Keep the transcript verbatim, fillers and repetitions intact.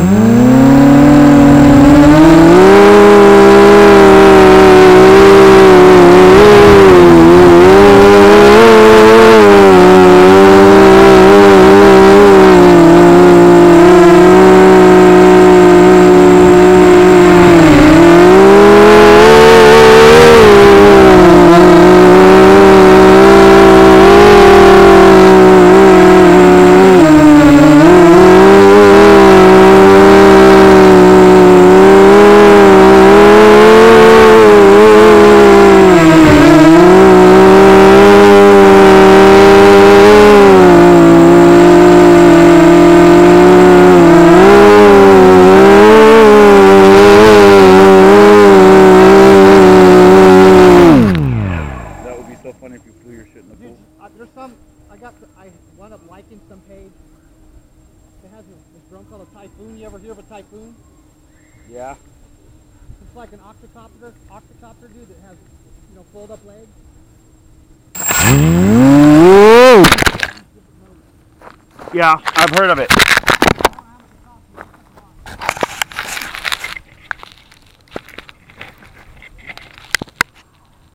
So funny if you flew your shit in the pool. Uh, there's some, I got, I wound up liking some page that has this, this drone called a Typhoon. You ever hear of a Typhoon? Yeah. It's like an octocopter, octocopter dude that has, you know, fold up legs. Yeah, I've heard of it.